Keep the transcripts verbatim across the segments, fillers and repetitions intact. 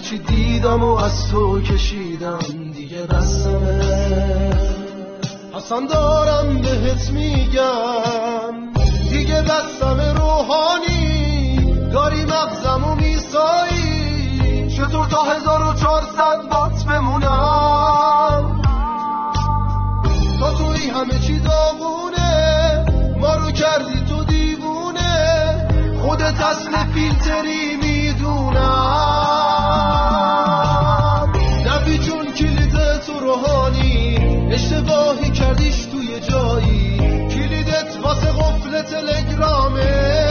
هرچی دیدم و از تو کشیدم دیگه بسمه. حسن دارم بهت میگم دیگه بسمه. روحانی داری مغزم و میسایی، چطور تا هزار و چهارصد بات بمونم؟ تا توی همه چی داغونه، ما رو کردی تو دیوونه، خودت اصل فیلتری میدونم. نبی جون کلید تو روحانی، اشتباهی کردیش توی جایی، کلیدت واسه قفل تلگرامه.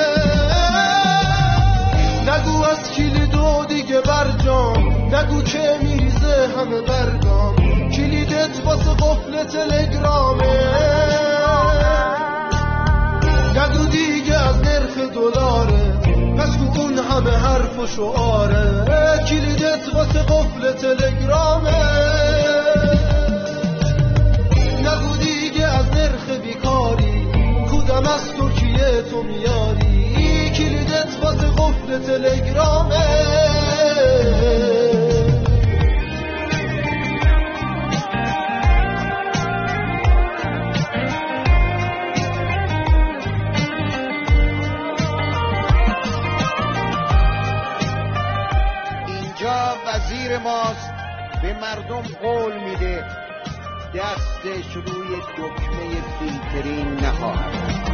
نگو از کلیدو دیگه برجام، نگو که میریزه همه برگام، کلیدت واسه قفل تلگرامه. نگو دیگه از نرخ دلاره، پس کو اون همه حرف و شعاره، کلیدت واسه قفل تلگرامه. نگو دیگه از نرخ بیکاری، کودم از ترکیه تو میاری، کلیدت واسه قفل تلگرامه. وزیر ماست به مردم قول میده دستش روی دکمه فیلترینگ نخواهد.